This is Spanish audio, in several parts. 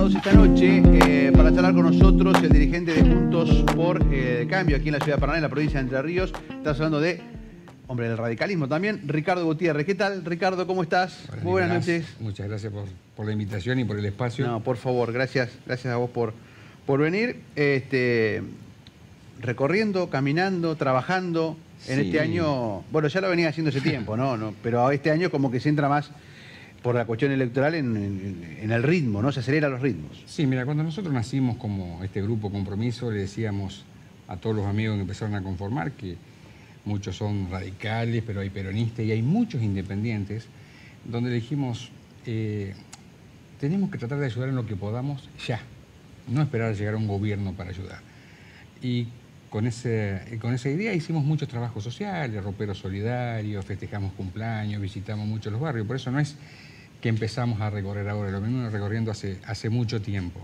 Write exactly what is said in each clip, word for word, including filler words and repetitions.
invitados esta noche eh, para charlar con nosotros el dirigente de Juntos por eh, el Cambio aquí en la ciudad de Paraná, en la provincia de Entre Ríos. Estás hablando de, hombre, del radicalismo también, Ricardo Gutiérrez. ¿Qué tal, Ricardo? ¿Cómo estás? Hola, Muy buenas Nicolás. noches. Muchas gracias por, por la invitación y por el espacio. No, por favor, gracias, gracias a vos por, por venir. Este, recorriendo, caminando, trabajando en Sí. este año. Bueno, ya lo venía haciendo ese tiempo, ¿no? no pero este año como que se entra más por la cuestión electoral en, en, en el ritmo, ¿no? Se aceleran los ritmos. Sí, mira, cuando nosotros nacimos como este grupo Compromiso, le decíamos a todos los amigos que empezaron a conformar que muchos son radicales, pero hay peronistas y hay muchos independientes, donde le dijimos, eh, tenemos que tratar de ayudar en lo que podamos ya, no esperar a llegar a un gobierno para ayudar. Y con, ese, con esa idea hicimos muchos trabajos sociales, roperos solidarios, festejamos cumpleaños, visitamos mucho los barrios, por eso no es que empezamos a recorrer ahora, lo venimos recorriendo hace, hace mucho tiempo.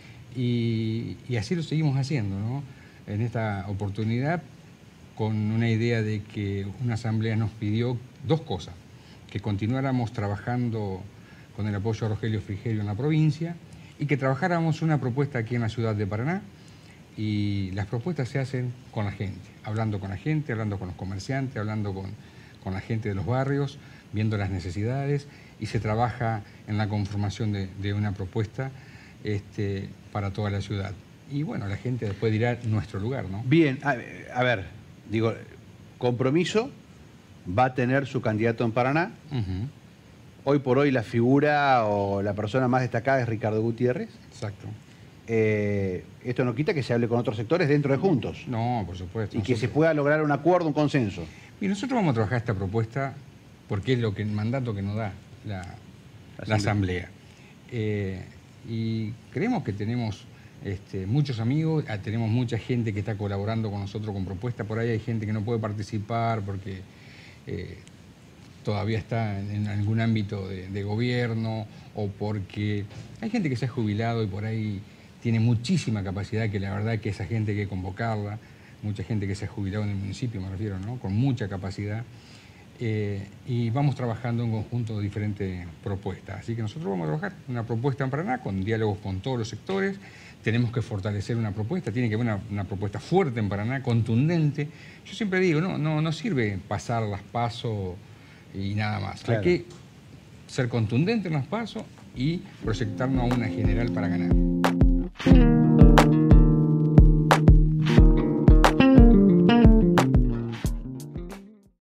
Y, y así lo seguimos haciendo, ¿no? En esta oportunidad, con una idea de que una asamblea nos pidió dos cosas, que continuáramos trabajando con el apoyo a Rogelio Frigerio en la provincia y que trabajáramos una propuesta aquí en la ciudad de Paraná, y las propuestas se hacen con la gente, hablando con la gente, hablando con los comerciantes, hablando con, con la gente de los barrios, viendo las necesidades, y se trabaja en la conformación de, de una propuesta este, para toda la ciudad. Y bueno, la gente después dirá nuestro lugar, ¿no? Bien, a, a ver, digo, Compromiso va a tener su candidato en Paraná. Uh-huh. Hoy por hoy la figura o la persona más destacada es Ricardo Gutiérrez. Exacto. Eh, esto no quita que se hable con otros sectores dentro de Juntos. No, por supuesto. Y nosotros... que se pueda lograr un acuerdo, un consenso. Y nosotros vamos a trabajar esta propuesta porque es lo que el mandato que nos da la, la, la Asamblea. Eh, y creemos que tenemos este, muchos amigos, tenemos mucha gente que está colaborando con nosotros con propuestas. Por ahí hay gente que no puede participar porque eh, todavía está en, en algún ámbito de, de gobierno, o porque hay gente que se ha jubilado y por ahí tiene muchísima capacidad, que la verdad que esa gente hay que convocarla. Mucha gente que se ha jubilado en el municipio, me refiero, ¿no? Con mucha capacidad. Eh, y vamos trabajando en conjunto de diferentes propuestas. Así que nosotros vamos a trabajar una propuesta en Paraná con diálogos con todos los sectores. Tenemos que fortalecer una propuesta, tiene que haber una, una propuesta fuerte en Paraná, contundente. Yo siempre digo, no, no, no sirve pasar las pasos y nada más. Claro. Hay que ser contundente en las pasos y proyectarnos a una general para ganar.